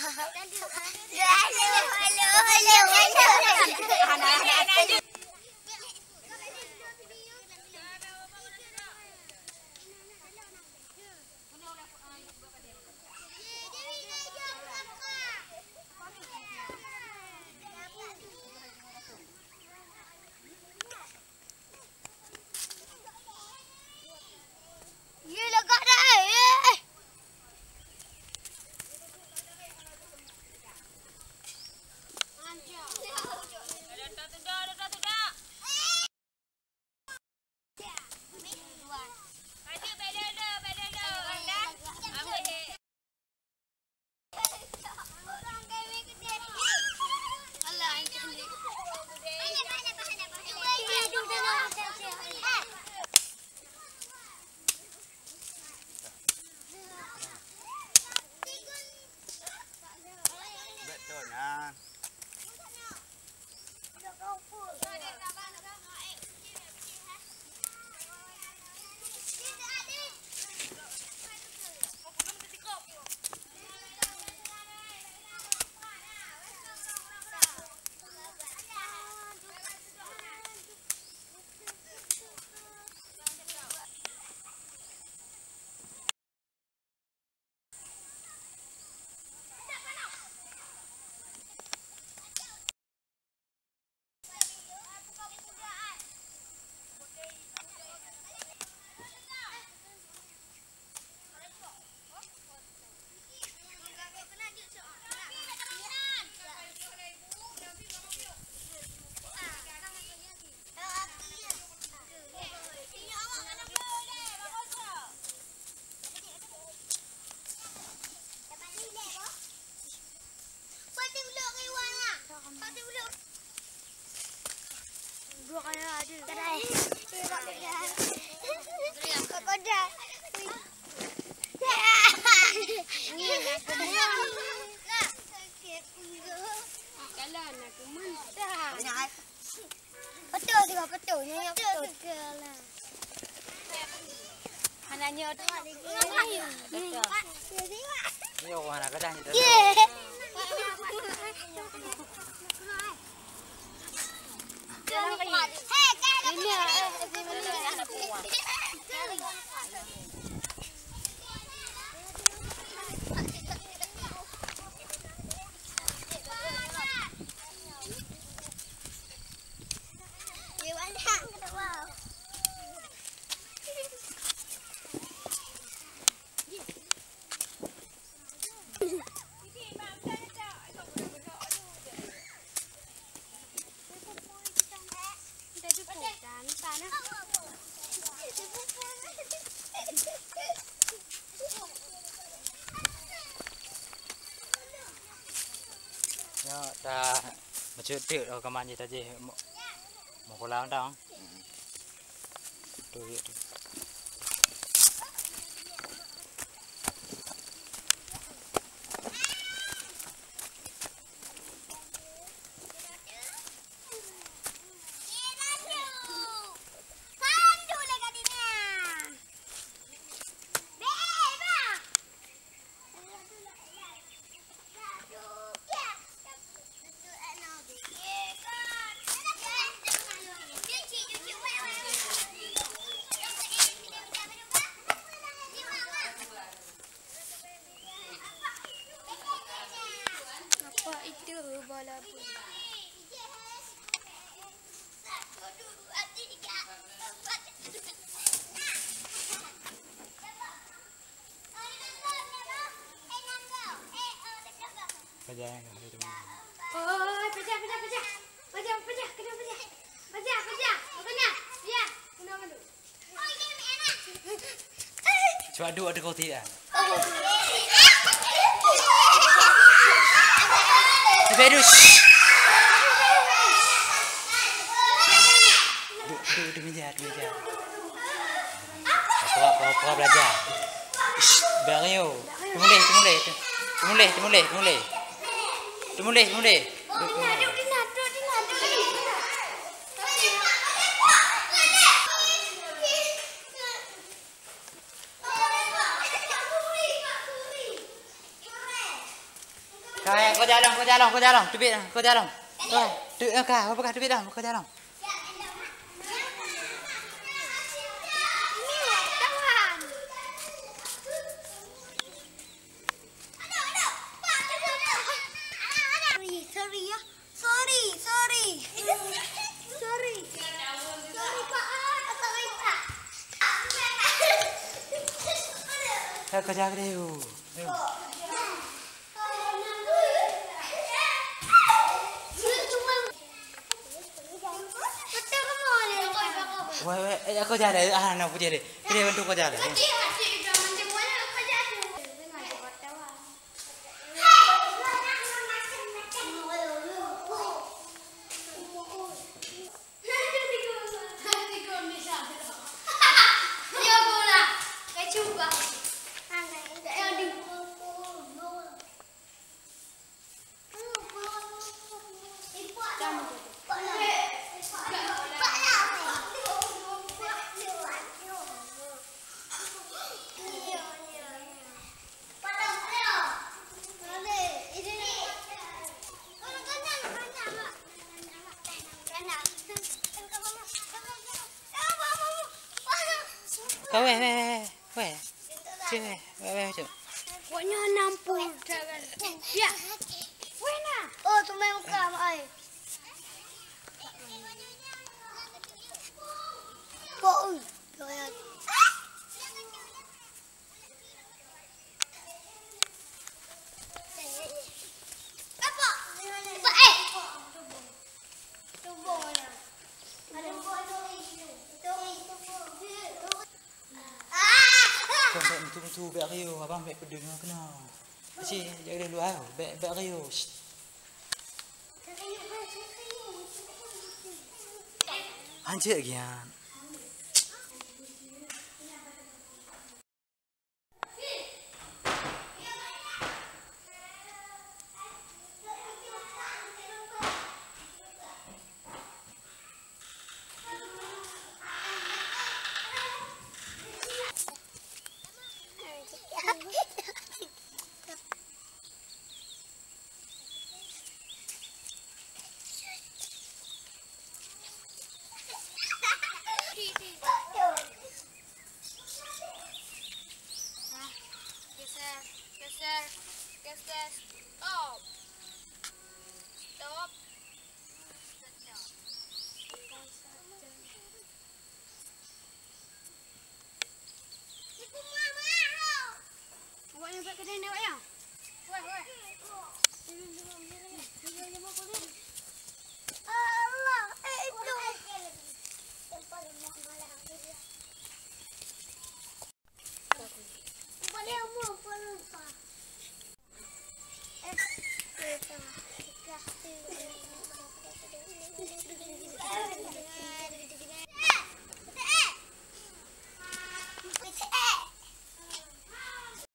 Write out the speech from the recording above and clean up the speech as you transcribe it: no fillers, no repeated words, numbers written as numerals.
Ta macam tu kalau manja tadi mau pulang dong. Tu tu. Pajak kan itu. Oh, pajak. Kena pajak. Mana? Ya, kena mana? Oh, ini enak. Coba dua ada kau tidak? Terus. Duduk meja. Apa belajar? Belajar. Temulih. Kau jalan. Tubik dah, kau jalan. Apa kah tubik dah, kau jalan. Sorry. Kau jaga dia. Weh, kau jalan. Nak puji dia. Dia bantu kau jalan. Kau weh. Cik, weh. Pokoknya 60. Ya. Wena. Oh, tu main muka ai. Poi. Apa? Kau betul baik kayu, abang baik peduli kena. Cik, jaga dulu ah. Baik kayu. Hancur gian. Geser. Stop. Awak nampak kedai ni awak ya? Weh.